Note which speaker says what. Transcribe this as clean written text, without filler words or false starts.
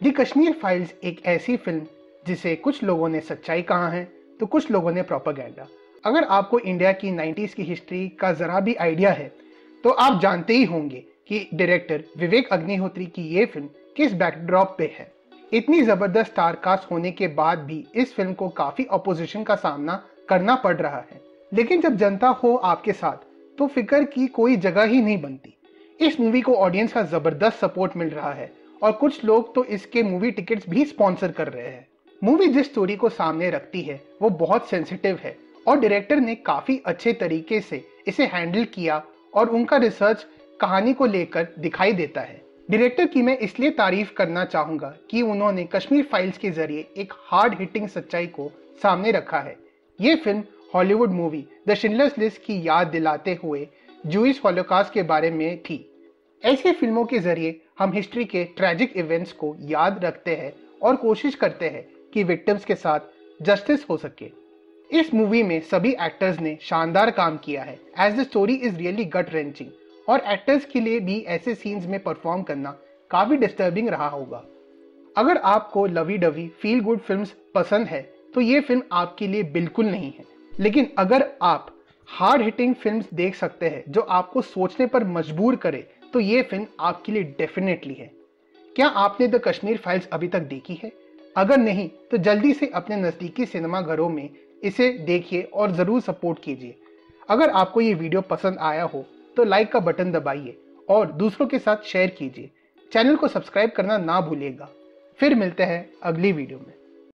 Speaker 1: दी Kashmir files एक ऐसी film जिसे कुछ लोगों ने सच्चाई कहा है तो कुछ लोगों ने प्रोपेगेंडा। अगर आपको इंडिया की 90s की हिस्ट्री का जरा भी आइडिया है तो आप जानते ही होंगे कि डायरेक्टर विवेक अग्निहोत्री की ये फिल्म किस बैकड्रॉप पे है। इतनी जबरदस्त स्टार कास्ट होने के बाद भी इस फिल्म को काफी अपोजिशन का सामना करना पड़ रहा है, लेकिन जब जनता हो आपके साथ तो फिक्र की कोई जगह ही नहीं बनती। इस मूवी को ऑडियंस का जबरदस्त सपोर्ट मिल रहा है और कुछ लोग तो इसके मूवी टिकट्स भी स्पॉन्सर कर रहे हैं। मूवी जिस स्टोरी को सामने रखती है वो बहुत सेंसिटिव है और डायरेक्टर ने काफी अच्छे तरीके से इसे हैंडल किया और उनका रिसर्च कहानी को लेकर दिखाई देता है। डायरेक्टर की मैं इसलिए तारीफ करना चाहूंगा कि उन्होंने कश्मीर फाइल्स के जरिए एक हार्ड हिटिंग सच्चाई को सामने रखा है। ये film Hollywood movie the Schindler's list की याद दिलाते हुए जूइश हॉलोकॉस्ट के बारे में थी। ऐसी फिल्मों के जरिए हम हिस्ट्री के ट्रैजिक इवेंट्स को याद रखते हैं और कोशिश करते हैं कि विक्टिम्स के साथ जस्टिस हो सके। इस मूवी में सभी एक्टर्स ने शानदार काम किया है as the story is really gut wrenching और एक्टर्स के लिए भी ऐसे सीन्स में परफॉर्म करना काफी डिस्टर्बिंग रहा होगा। अगर आपको lovey dovey feel good films पसंद है तो ये फिल्म आपके लिए बिल्कुल नहीं है, लेकिन अगर आप हार्ड हिटिंग फिल्म्स देख सकते हैं जो आपको सोचने पर मजबूर करे तो ये फिल्म आपके लिए डेफिनेटली है। क्या आपने द कश्मीर फाइल्स अभी तक देखी है? अगर नहीं तो जल्दी से अपने नजदीकी सिनेमा घरों में इसे देखिए और जरूर सपोर्ट कीजिए। अगर आपको ये वीडियो पसंद आया हो तो लाइक का बटन दबाइए और दूसरों के साथ शेयर कीजिए। चैनल को सब्सक्राइब करना ना भूलिएगा। फिर मिलते हैं अगली वीडियो में।